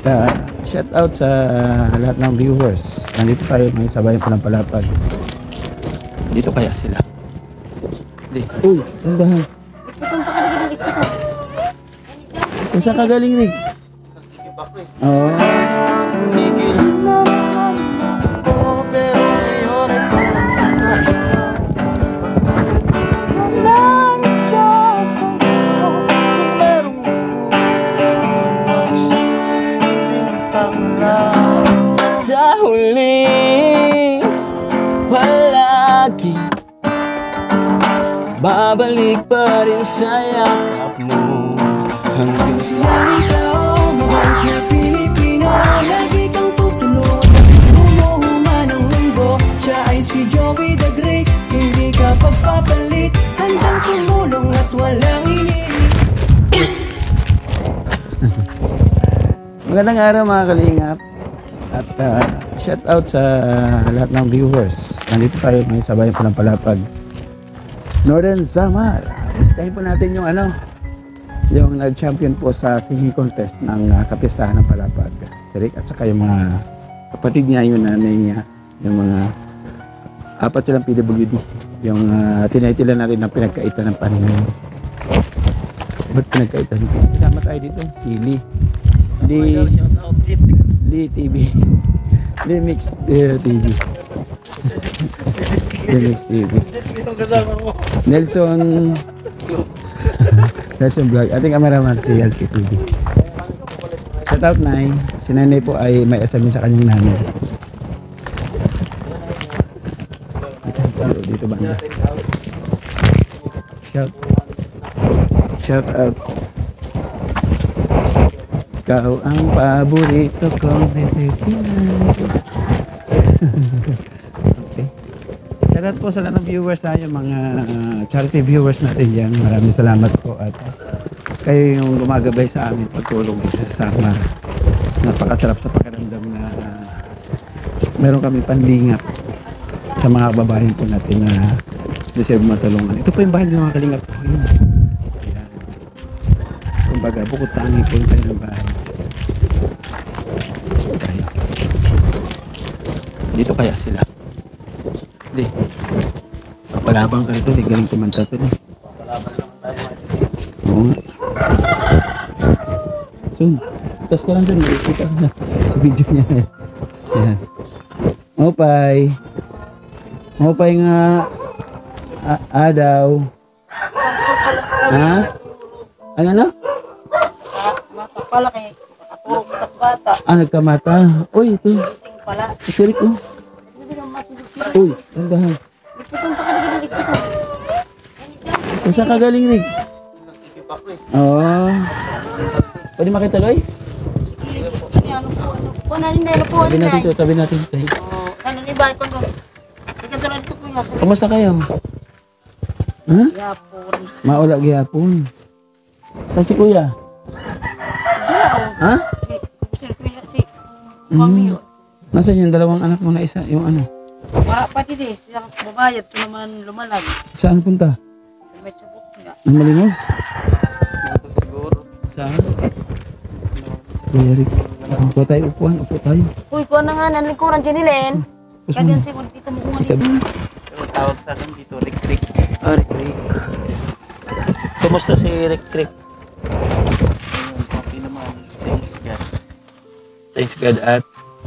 shout out sa lahat ng viewers. Nandito tayo ngayon sa bayan Palampalapag. Dito kaya sila? Di. Uy, tandahan. Kung saan ka galing, Rick? Oo. Sa huli palagi babalik pa rin sa yakap mo hanggang sa ikaw, mahal na Pilipino. Lagi kang tutulog, tumuho man ang mundo. Siya ay si Joey the Great, hindi ka pagpapalit. Handang tumulong at walang inilit. Magandang araw mga kalingap. At shout out sa lahat ng viewers. Nandito tayo ngayon sa bayan Palampalapag, Northern Samar. Bisitahin po natin yung yung nag-champion po sa singing contest ng kapistahan ng Palapag, si Rick, at saka yung mga kapatid niya, yung nanay niya, yung mga apat silang PWD, yung tinaytila natin ng pinagkaitan ng Panginoon. Ba't pinagkaitan? Kasama tayo dito, si Lee TV, Lee Mix TV, Lee Mix TV, Nelson Vlog, ating cameraman si Yalski TV. Shout out Nay, si nanay po ay may asamin sa kanyang nanay. Dito banda. Shout out. Ikaw ang paborito kong Pilipino. Okay. Salamat po sa lahat ng viewers tayo, mga charity viewers natin dyan. Maraming salamat po at kayo yung gumagabay sa amin pagtulong sa sama. Napakasarap sa pakiramdam na meron kami panlingap sa mga babaeng po natin na deserve matulungan. Ito po yung bahay ng mga kalingap po. Kumbaga, bukod tangi po yung kanilang bahay. Dito kaya sila? Di. Papalabang ka ito, di galing kumanta ito. Oo nga. Soon. Tas ka lang dyan, makikita ka na. Video niya. Yan. Mopay. Mopay nga. Daw. Ha? Ano na? Palaki, nakatulog ng bata. Nagkamata. Uy, ito. Pala. Sirik ko. Uy, tandahan. Likpitan pa ka na likpitan. Kung saan ka galing, Rick? Oo. Pwede makituloy? Ano po, naninelo po. Tabi natin ito, tabi natin ito. Ano ni Bay, kung ikatulad ko po niya. Kamusta kayo? Ha? Yapon. Maula gihapon. Kasi kuya? Ha? Si kuya, si mami yun. Nasaan yung dalawang anak mo na isa? Yung ano? Pati di, siyang babayad ko naman lumalag. Saan punta? Sa may sabot nga. Ang malimos? Siguro. Saan? Kuya Rick. Upo tayo, upuan. Upo tayo. Uy, kung ano nga, nanlikuran dyan nilen. Kaya si kung dito mo kumalit. Tawag sa akin dito, Rick. Rick. Kumusta si Rick? Okay naman. Thanks God. Thanks God at...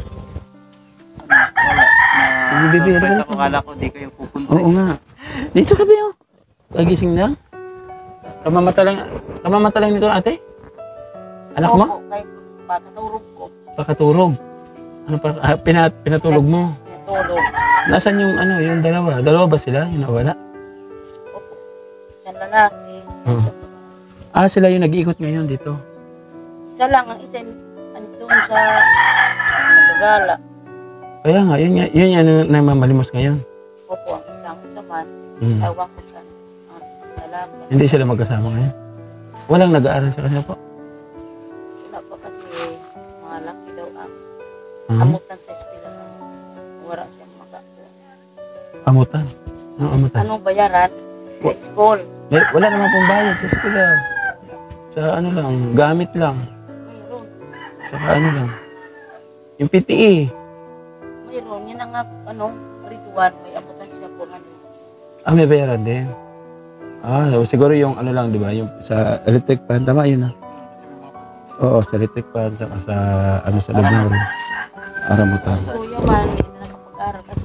Surprise ako, kala ko di kayo pupunta. Oo nga. Dito ka ba yun? Kagising na? Kamamata lang nito ate? Anak mo? Opo, kahit pagkatulog ko. Pakaturog. Ano pa? Pinatulog mo? Natulog. Nasaan yung yung dalawa? Dalawa ba sila? Yung nawala? Opo. Isang lalaki. Oo. Sila yung nag-iikot ngayon dito. Isa lang ang isa andun sa nagagala. Kaya nga, yun yan na mamalimos ngayon. Opo, ang isang saman. Ewan ko sa lalaki. Hindi sila magkasama ngayon. Walang nag-aaral sa kanya po. Wala pa kasi mga laki daw ang Ah, amutan sa eskwela. Wala siyang makakuha. amutan. Anong amutan? Anong bayaran? Sa school. Wala naman pong bayad sa eskwela. Sa ano lang, gamit lang. Mayroon. Saka ano lang. Yung PTE. Mayroon, yun ang ritual, may abutan siya po ano. May bayaran din. So siguro yung ano lang, di ba? Yung sa electric fan, tama yun ah. Oo, sa electric fan, saka sa ano sa loob ng room. Aramutan. Si Kuya man, hindi na nakapag-aral kasi.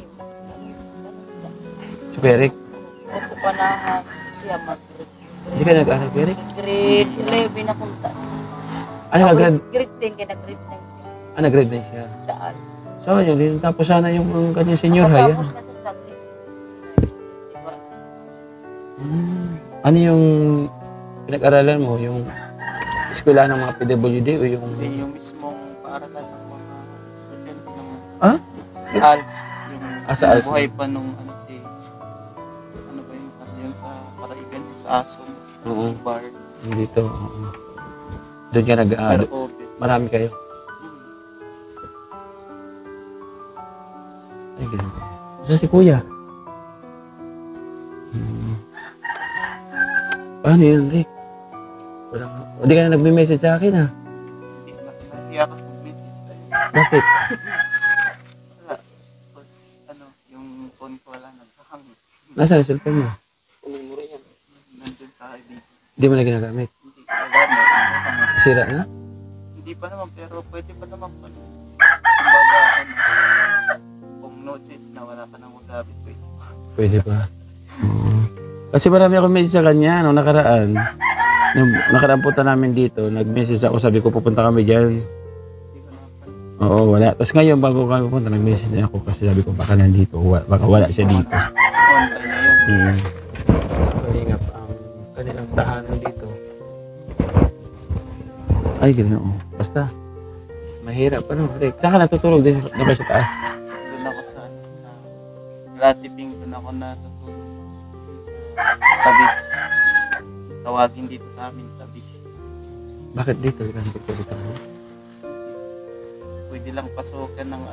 Si Eric, Opo pa na siya mag-grade. hindi ka nag-aral kay Eric? Grade 11 na punta. Ano nag-grade? Grade 10, kaya nag-grade 9 siya. Nag-grade na siya. Sa AL. So, yun din. Tapos sana yung kanyang senior high. Tapos na sa grade 9. Diba? Ano yung pinag-aralan mo? Yung eskwela ng mga PWD o yung... Yung mismong paaralan ng mga estudyante ng Ah? sa ALS. Yung Sa ALS. buhay pa nung ano ba yun sa Paraigan, sa ASO, Oo. bar, Dito. Oo. Doon ka nag... sa Robit. marami kayo. Ay, ganun. Isa si Kuya. Paano yun, Rick? Hindi ka na nagme-message sa akin, ha? Hindi na nahiya ka mag-message tayo. Bakit? Wala. Tapos yung phone ko wala naghahang. Nasaan yung cellphone mo? Nandun sa ID. Hindi mo na ginagamit. Hindi, wala na. Naghahang. Sira na? Hindi pa naman, pero pwede pa naman pa. Kumbaga, kung no choice na wala ka nang magamit, pwede pa. Pwede pa. Kasi marami akong message sa kanya nung nakaraan. Nung nakaraan punta namin dito, nag-message ako, sabi ko pupunta kami dyan. Hindi ko naman pa. Oo, wala. Tapos ngayon bago kami pupunta, nag-message na ako kasi sabi ko baka nandito, baka wala siya dito. Online na yun. Kalingap ang kanilang tahanan dito. Ay, ganun. Oh. Basta, mahirap. Ano, Rick? Saan ka natutulog? Doon ba sa taas? Doon ako sa Latiping, doon ako natutulog. Sa tabi. Tawagin dito sa amin, tabi. Bakit dito? Di ka natutulog dito? Pwede lang pasukan ng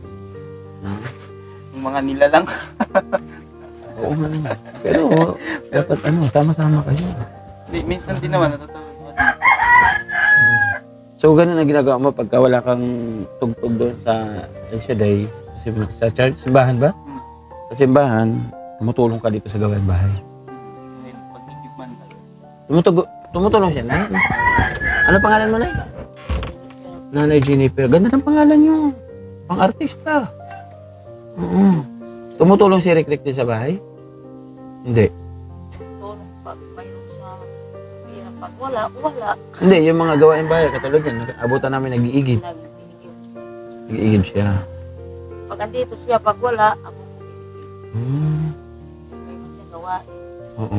yung mga nilalang. Oo nga naman. Pero, dapat sama-sama kayo. Minsan din naman natutulog ko dito. So, ganun ang ginagawa mo pagka wala kang tugtog doon sa El Shaddai, sa church, simbahan ba? Sa simbahan, tumutulong ka dito sa gawain bahay. Ngayon, pag-igiman talaga. Tumutulong siya, Nay? Ano pangalan mo, Nay? Nanay Jennifer. Ganda ng pangalan niyo. Pang-artista. Oo. Tumutulong si Rick din sa bahay? Hindi. Tulong pag mayroon sa hirap. Pag wala. Hindi, yung mga gawain bahay, katulad yan, abutan namin nag-iigib. Nag-iigib. Nag-iigib siya. Pag andito siya, pag wala, ako Hmm. mayroon siya gawain. Oo.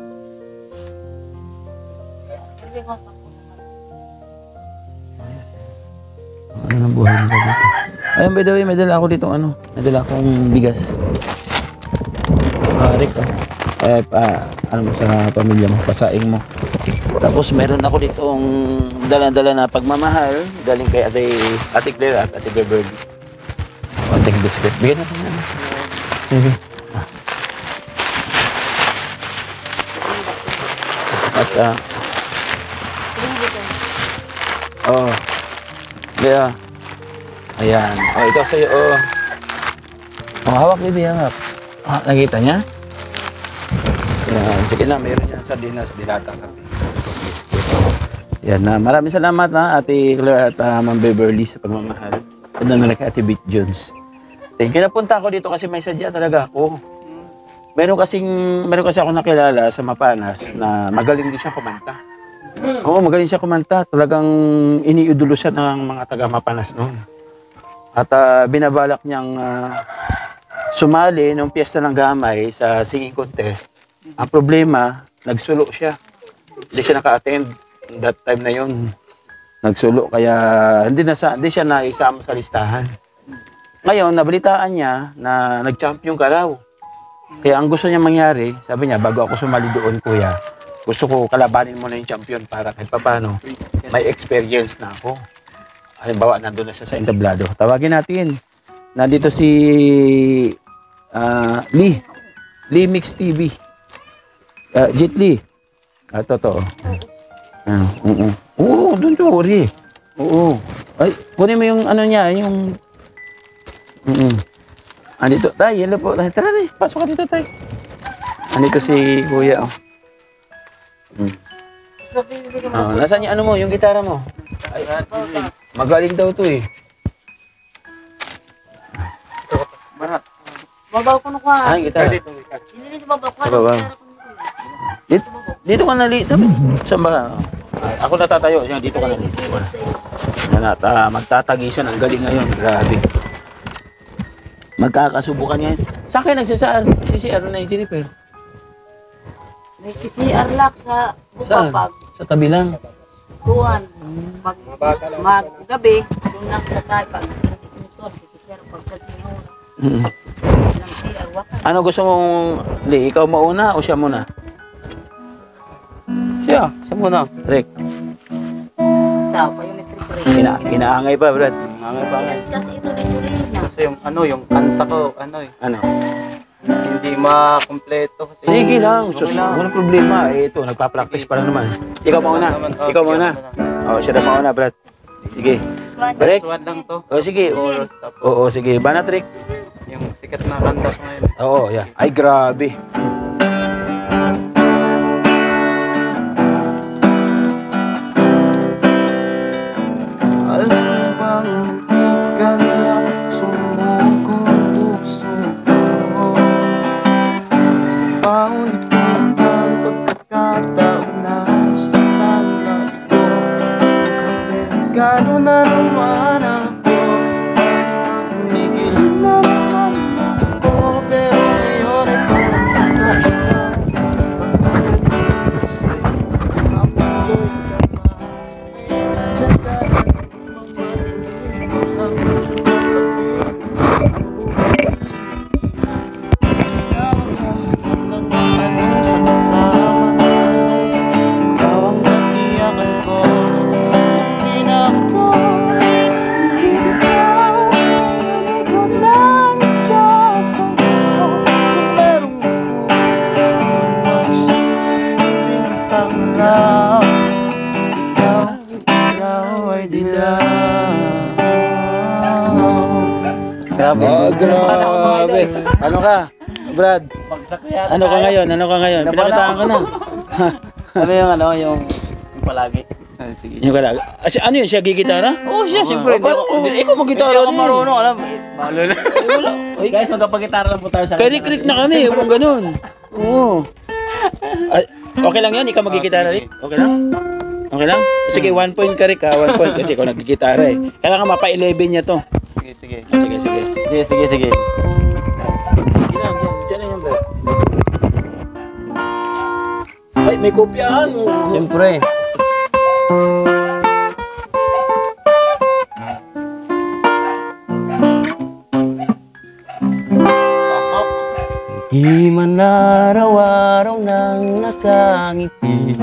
Hindi ko ako naman. Ano ng buhay nila dito? Ayun, by the way, may dala ako dito, may dala akong bigas. Rick, ano mo sa pamilya mo, pasaing mo. Tapos meron ako ditong dala-dala na pagmamahal galing kay Ate Claire at Ate Beverly. Konting biscuit. Bigyan natin yan. Sige. At, kaya, ayan. Ito sa'yo, hawak, baby, hawak. Nakita niya? Ayan, sige na, mayroon yan sardinas, dilata kami. Yan na, maraming salamat Ate Claire at Ma'am Beverly sa pagmamahal. Punta na kay Ate Beat Jones. Thank you, napunta ako dito kasi may sadya talaga ako. Meron kasi ako nakilala sa Mapanas na magaling din siya kumanta. Oo, magaling siya kumanta. Talagang iniidolo siya ng mga taga Mapanas noon. At binabalak niyang sumali nung piyesta ng Gamay sa singing contest. Ang problema, nagsulo siya. Hindi siya naka-attend that time na yon. Nagsulo kaya hindi siya naisama sa listahan. Ngayon, nabalitaan niya na nag-champion ka raw. Kaya ang gusto niya mangyari, sabi niya, bago ako sumali doon, kuya, gusto ko kalabanin mo na yung champion para kahit paano may experience na ako. Halimbawa, nandun na siya sa entablado. Tawagin natin. Nandito si Lee Mix TV. Jet Lee. Totoo. Oo, don't worry. Oo. Ay, kunin mo yung ano niya, yung... Andito, tay, hello po. Tay, tara, tay, pasok ka dito, tay. Andito si Kuya, oh. Nasaan yung ano mo, yung gitara mo? Ay, magaling daw to eh. Babaw ko na ka. Ah, yung gitara. Hindi sa babaw ko. Sa baba. Dito ka na li. Saan ba? Ako natatayo. Dito ka na li. Magtatagisan. Ang galing ngayon. Grabe. Magkakasubukan ngayon. Saan kayo nagsasaan? CCR na yung Jennifer. May PCR lock sa Saan? bukapag. Sa tabi lang. Kuhan. Maggabi, doon lang sa tayo pag hindi ko PCR pag sa tingin mo. Lang PCR wakan. Ano gusto mong li? Ikaw mauna o siya muna? Siya muna. Rick. Tao pa yung metric. Inaangay pa, Brad. Inaangay pa. Kasi ito dito rin na. Kasi yung kanta ko, Ano? hindi makumpleto. Kasi Sige lang, okay lang. walang problema. Ito, nagpa-practice pa lang naman. Ikaw mauna. Ikaw mauna. Oh, siya na mauna, Brad. Sige. Balik. Verse 1 lang to. Oh, sige. Chorus, tapos Oo, sige. Banat, Rick. yung sikat na kanta ko ngayon. Oo, yeah. Ay, grabe. Alam mo bang di ka lang sumugod puso ko? Sa paulit-ulit pagkakataon na sa tanag ko, gano'n na naman ako, tumigil na naman ako, pero ngayon ay Oh, grabe. Ano ka, Brad? Ano ka ngayon? Pinakitaan ka na. Ano yung palagi? sige. Yung kalaga. Ano yun? Siya gigitara? Oo, siya, siyempre. Ikaw mag-gitara Hindi ako din. marunong, alam. Mahalo na. Wala. Ay, Guys, magkapag-gitara lang po tayo sa kay Rick na kami. Huwag ganun. Oo. Okay lang yan? Ikaw mag-gitara, Rick? Okay lang? Okay lang? Sige, 1 point ka, Rick. 1 point kasi ikaw nag-gitara eh. Kailangan mapa-11 niya to. Sige. Sige. Diyan na yung Brad. Ay, may kopyahan mo. Siyempre. Pasok. Di man araw-araw nang nakangiti,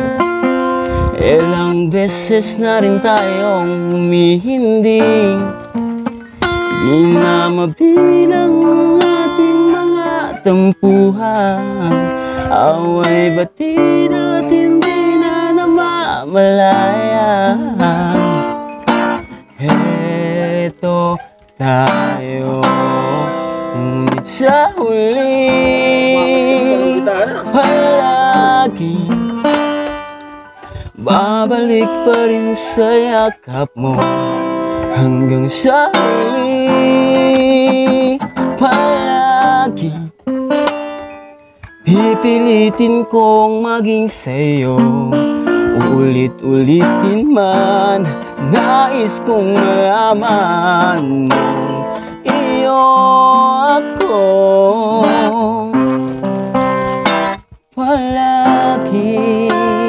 ilang beses na rin tayong humihindi. Di na mabilang ang ating mga tampuhan, away batid at hindi na namamalayan. Heto tayo, ngunit sa huli palagi babalik pa rin sa yakap mo. Hanggang sa huli, palagi pipilitin kong maging sa'yo. Ulit-ulitin man, nais kong malaman mong iyo ako. Palagi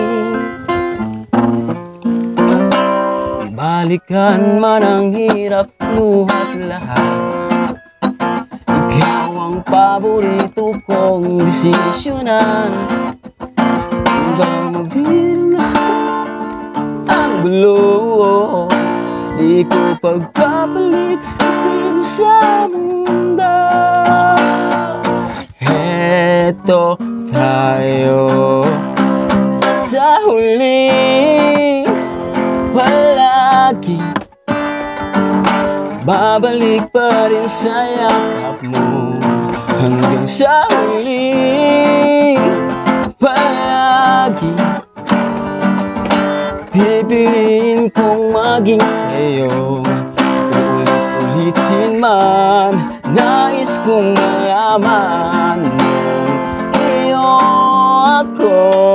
balikan man ang hirap, luhat lahat, ikaw ang paborito kong desisyonan. Hanggang mabilang ang gulo, di ko pagpapalit dito sa mundo. Heto tayo sa huli, palagi babalik pa rin sa yakap mo hanggang sa huling palagi. Pipiliin kong maging sa'yo, ulit-ulitin man, nais kong malaman iyo ako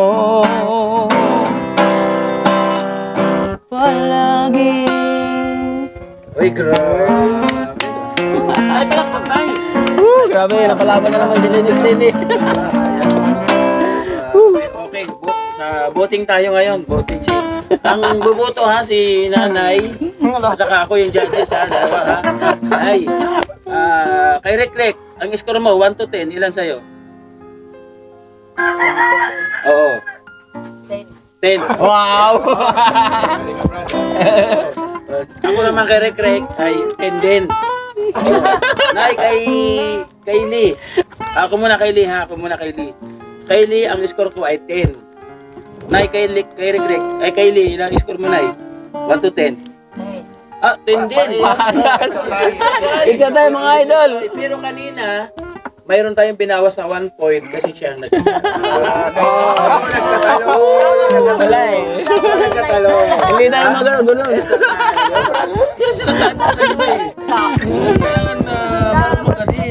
palagi. Uy, grabe. Ay, palakpak tayo. Grabe, napalaban na naman si Lenny. Okay, sa voting tayo ngayon. Voting si... Ang buboto ha, si Nanay. At saka ako yung judges ha. Dalawa ha. Ay, kay Rek, ang score mo, 1 to 10, ilan sa'yo? Oo. 10. Wow! Ako naman kay Rek ay 10 din. Nay, kay Lee. Ako muna kay Lee ha, ako muna kay Lee. Kay Lee, ang score ko ay 10. Nay, kay Rek, ay kay Lee, ilang score mo, Nay? 1 to 10. Ah, 10 din. Isa tayo mga idol. Pero kanina, mayroon tayong binawas na 1 point kasi siya ang nagkatalo. Wala eh. Hindi tayo magano-gunon. Yan sinasabi ko sa inyo eh. Kailangan na parang magaling.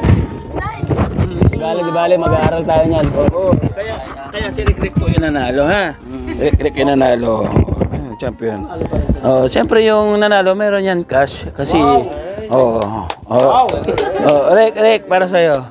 Bale, mag-aaral tayo niyan. Oo. Kaya si Rick po yung nanalo ha. Rick yung nanalo. Champion. Oh, siyempre yung nanalo meron yan cash kasi Rick para sa iyo.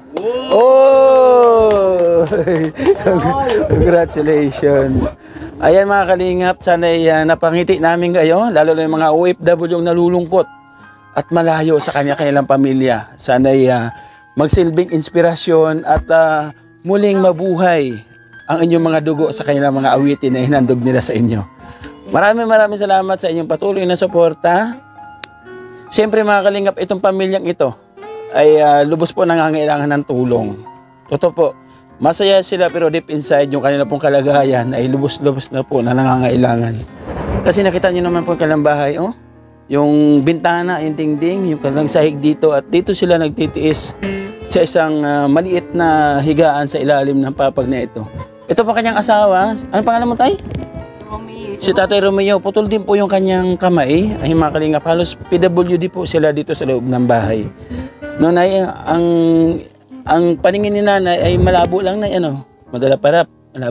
Oh! Congratulations. Ayan mga kalingap, sana napangiti namin kayo, lalo na yung mga OFW yung nalulungkot at malayo sa kanilang pamilya. Sana magsilbing inspirasyon at muling mabuhay ang inyong mga dugo sa kanilang mga awitin na hinandog nila sa inyo. Maraming salamat sa inyong patuloy na suporta. Siyempre mga kalingap, itong pamilyang ito ay lubos po nangangailangan ng tulong. Totoo po, masaya sila pero deep inside yung kanila pong kalagayan ay lubos-lubos na po na nangangailangan. Kasi nakita niyo naman po ang kanilang bahay, oh. Yung bintana, yung dingding, yung kanilang sahig dito at dito sila nagtitiis sa isang maliit na higaan sa ilalim ng papag na ito. Ito pa kanyang asawa. Ano pangalan mo, Tay? Romeo. Si Tatay Romeo. Putol din po yung kanyang kamay. Ay mga kalingap, halos PWD po sila dito sa loob ng bahay. Noon ay ang paningin ni Nanay ay malabo lang na ano, madala parap.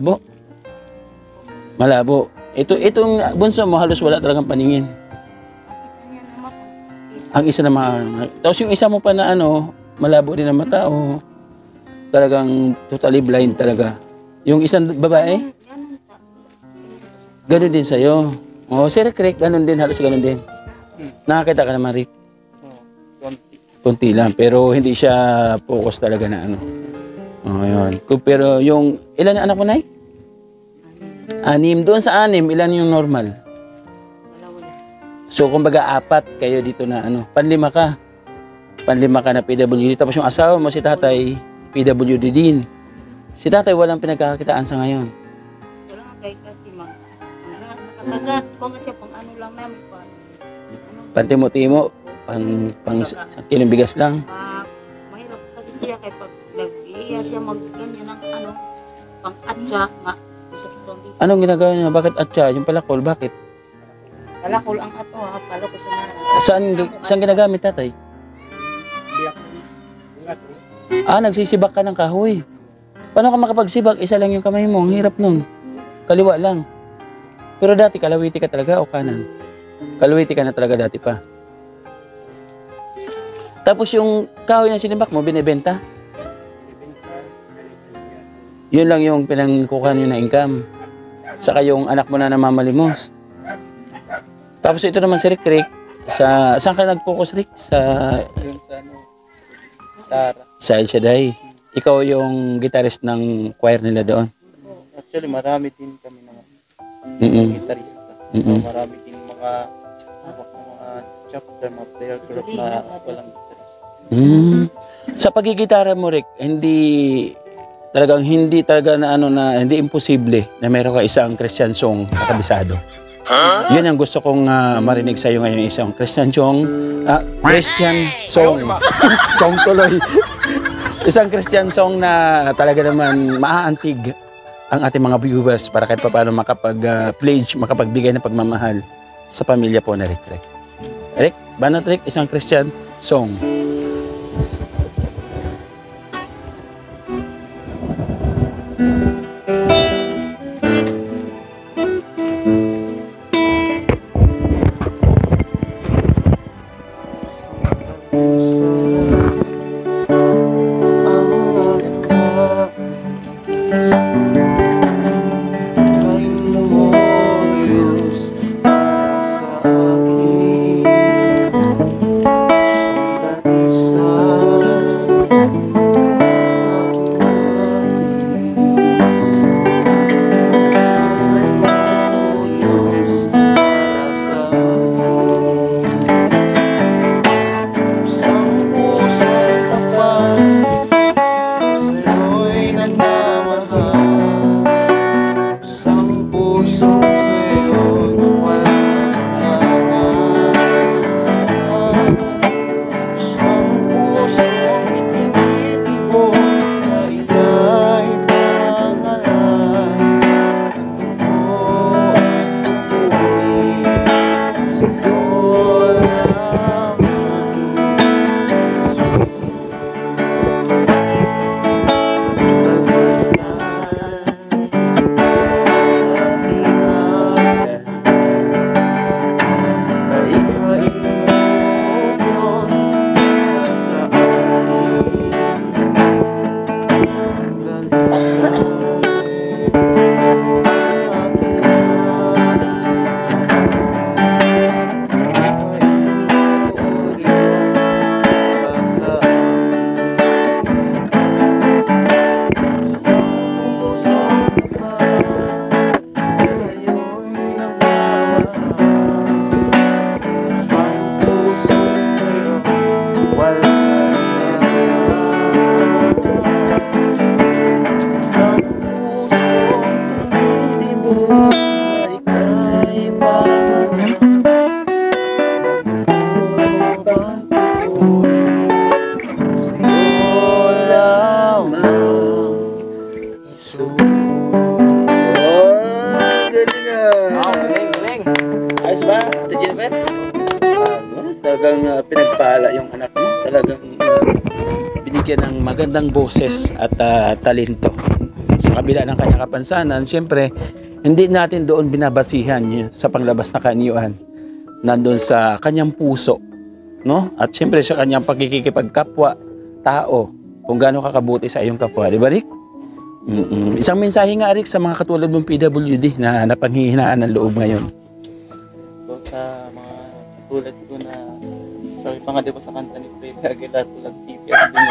Malabo. Itong bunso mo halos wala talagang paningin. Ang isa na tapos yung isa mo pa na ano, malabo rin ang mata o talagang totally blind talaga. Yung isang babae, ganun din sa'yo. O, si Rick, ganun din, halos ganun din. Nakakita ka naman, Rick? Kunti lang, pero hindi siya focus talaga na ano. O, yun. Pero yung, ilan ang anak mo, Nay? 6. Doon sa 6, ilan yung normal? So, kumbaga 4 kayo dito na ano, panlima ka na PWD. Tapos yung asawa mo, si Tatay, PWD din. Si Tatay walang pinagkakakitaan sa ngayon. Wala nga kay kasi nakakagat. Kung siya pang ano lang namin pa. Pantimo-timo, pang kilong bigas lang. Mahirap kasi siya kay pag nag-iya siya mag-ganyan ng ano, pang atsa, Anong ginagawa niya? Bakit atsa? Yung palakol, bakit? palakol ang ato ha, palo ko sa nanay. Saan ginagamit, Tatay? Nagsisibak ka ng kahoy. Paano ka makapagsibak? Isa lang yung kamay mo. Ang hirap nun. Kaliwa lang. Pero dati, kalawiti ka talaga o kanan? Kalawiti ka na talaga dati pa. Tapos yung kahoy na sinibak mo, binibenta? Yun lang yung pinangkukuha nyo na income. Saka yung anak mo na namamalimos. Tapos ito naman si Rick. Saan ka nag-focus, Rick? Yung sa ano, gitara. Sa El Shaddai. Ikaw yung guitarist ng choir nila doon. Actually, marami din kami naman. Gitarista. Mm-mm. So, marami din mga chapter, mga player group na walang gitarista. Sa pagigitara mo, Rick, hindi talaga na ano na hindi imposible na mayroon ka isang Christian song na kabisado. Yun ang gusto kong marinig sa iyo ngayon, isang Christian song. Christian song. Song tuloy. Isang Christian song na talaga naman maaantig ang ating mga viewers para kahit paano makapag-pledge, makapagbigay ng pagmamahal sa pamilya po na Rick. Rick, Banat Rick, isang Christian song. Talagang pinagpala yung anak mo. Talagang binigyan ng magandang boses at talento. Sa kabila ng kanyang kapansanan, siyempre, hindi natin doon binabasihan sa panglabas na kaanyuan. Nandun sa kanyang puso, no? At siyempre sa kanyang pagkikipagkapwa tao, kung gaano kakabuti sa iyong kapwa. Di ba, Rick? Isang mensahe nga, Rick, sa mga katulad mong PWD na napanghihinaan ng loob ngayon. So, sa mga katulad ko na sabi pa nga diba sa kanta ni Freddy Aguilar, Tulag TV at din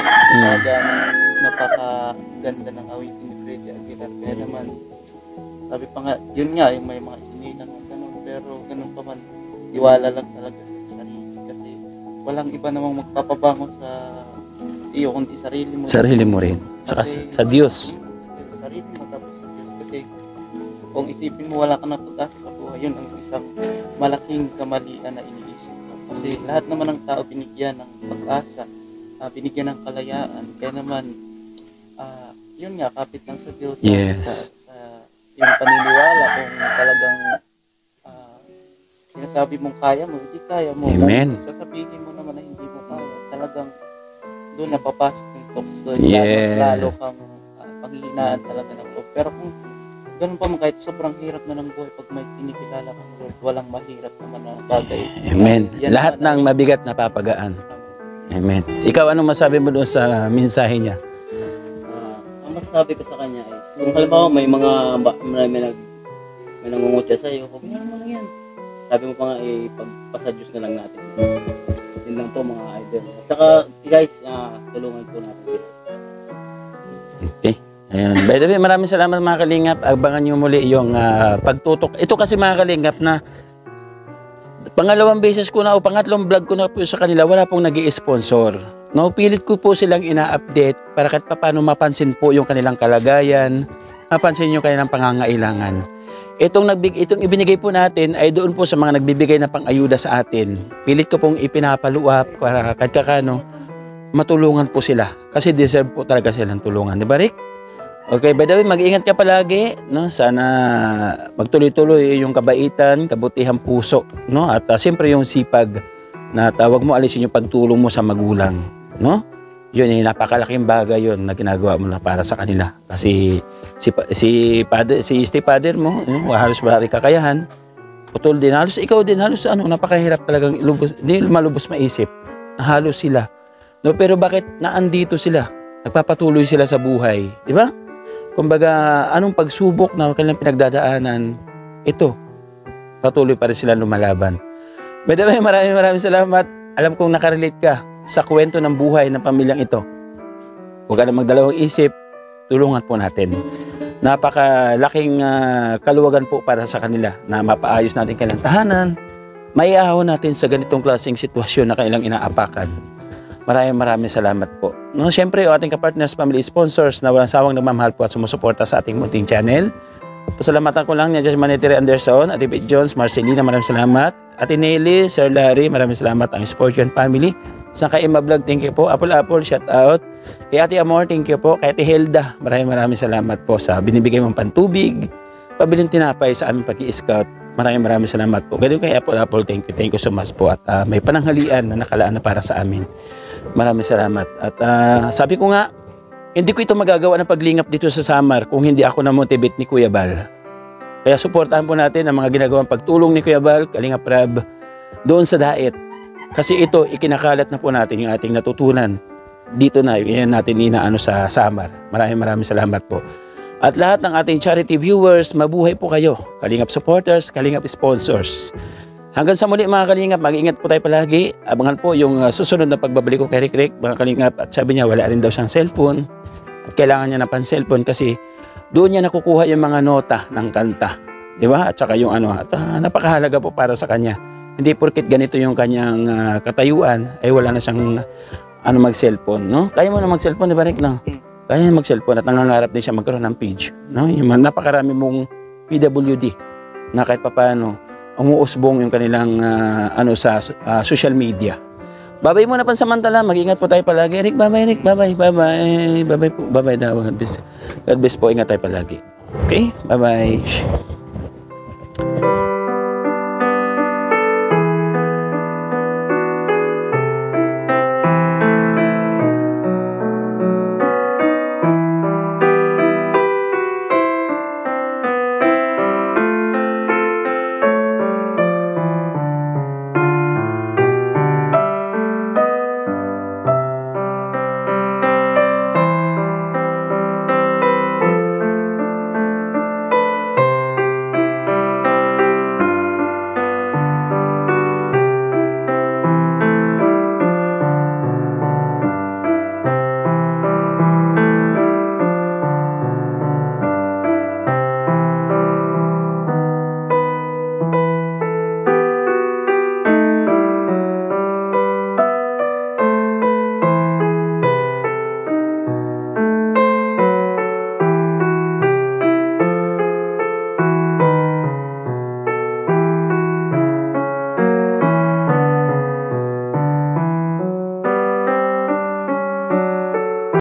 napakaganda ng awitin ni Freddy Aguilar. Kaya naman, sabi pa nga, yun nga, yung may mga isinilang ng ganun, pero ganun pa man, iwala lang talaga sa sarili kasi walang iba namang magpapabango sa iyo kundi sarili mo. Sarili mo rin. Saka sa Diyos. Sarili mo tapos sa Diyos. Kasi kung isipin mo wala ka na pag-asa sa buhay, yun ang isang malaking kamalian na iniisip mo. Kasi lahat naman ng tao binigyan ng pag-asa, binigyan ng kalayaan. Kaya naman, yun nga, kapit lang sa Diyos. Yes. Yung paniniwala kung talagang sinasabi mong kaya mo, hindi kaya mo. Amen. Kung sasabihin mo naman na hindi mo kaya, talagang doon napapasok yung tukso. Yes. Mas lalo kang panghihinaan talaga ng loob. Pero kung ganun pa man, kahit sobrang hirap na ng buhay, pag may kinikilala kang Lord, walang mahirap naman na bagay. Amen. Lahat ng mabigat na papagaan. Amen. Ikaw, anong masabi mo doon sa mensahe niya? Ang masasabi ko sa kanya is, kung halimbawa may mga may nangungutya sa iyo, huwag mo lang yan. Sabi mo pa nga, pagpasa Diyos na lang natin. Yun lang to mga idol. At saka, guys, tulungan po natin sila. Okay. Ayan. By the way, maraming salamat mga kalingap. Abangan nyo muli yung pagtutok. Ito kasi mga kalingap na pangalawang beses ko na o pangatlong vlog ko na po sa kanila, wala pong nag-i-sponsor. No, pilit ko po silang ina-update para kahit paano mapansin po yung kanilang kalagayan, mapansin yung kanilang pangangailangan. Itong ibinigay po natin ay doon po sa mga nagbibigay na pang-ayuda sa atin. Pilit ko pong ipinapaluap para kahit kakano matulungan po sila. Kasi deserve po talaga silang tulungan. Di ba, Rick? Okay, by the way, mag-ingat ka palagi. No? Sana magtuloy-tuloy yung kabaitan, kabutihang puso. No? At siyempre yung sipag na tawag mo, alisin yung pagtulong mo sa magulang. No? Yun, napakalaking bagay yun na ginagawa mo na para sa kanila. Kasi si step father mo, halos wala rin kakayahan. Putol din, halos ikaw din, halos napakahirap talagang hindi malubos maisip. Halos sila. No, pero bakit naandito sila? Nagpapatuloy sila sa buhay. Di ba? Kumbaga, anong pagsubok na kanilang pinagdadaanan, ito, patuloy pa rin sila lumalaban. By the way, maraming salamat. Alam kong nakarelate ka sa kwento ng buhay ng pamilyang ito. Huwag ka na magdalawang isip, tulungan po natin. Napakalaking kaluwagan po para sa kanila na mapaayos natin kanilang tahanan, maiahon natin sa ganitong klaseng sitwasyon na kanilang inaapakan. Maraming salamat po. No, siyempre, ating kapartners, family sponsors na walang sawang nagmamahal po at sumusuporta sa ating munting channel. Pasalamatan ko lang ni Judge Manitiri Anderson, Ate Pete Jones, Marcelina, maraming salamat. Ate Nelly, Sir Larry, maraming salamat. Ang Sportian Family. Sa kay Emma Vlog, thank you po. Apple, shout out. Kay Ate Amor, thank you po. Kay Ate Hilda, maraming salamat po sa binibigay mong pantubig, pabiling tinapay sa aming pag-i-scout. Maraming salamat po. Ganun kay Apple, thank you so much po. At may pananghalian na nakalaan na para sa amin. Maraming salamat. At sabi ko nga, hindi ko ito magagawa ng paglingap dito sa Samar kung hindi ako na-motivate ni Kuya Bal. Kaya suportahan po natin ang mga ginagawang pagtulong ni Kuya Bal, Kalinga Prab, doon sa Daet. Kasi ito, ikinakalat na po natin yung ating natutunan. Dito na, yan natin inaano sa Samar. Maraming salamat po. At lahat ng ating charity viewers, mabuhay po kayo. Kalingap supporters, Kalingap sponsors. Hanggang sa muli mga Kalingap, mag-ingat po tayo palagi. Abangan po yung susunod na pagbabalik ko kay Rick, mga Kalingap. At sabi niya, wala rin daw siyang cellphone. At kailangan niya ng pan-cellphone kasi doon niya nakukuha yung mga nota ng kanta. Di ba? At saka yung at napakahalaga po para sa kanya. Hindi porket ganito yung kanyang katayuan, ay wala na siyang mag-cellphone. No? Kaya mo na mag-cellphone, di ba Rick? No? Kaya niya mag-cellphone at nangangarap din siya magkaroon ng page. No? Yung napakarami mong PWD na kahit papaano umuusbong yung kanilang sa social media. Babay muna pansamantala. Mag-ingat po tayo palagi. Eric, bye-bye, Eric. Bye-bye. Bye-bye po. Bye-bye daw. God bless po. Ingat tayo palagi. Okay? Bye-bye.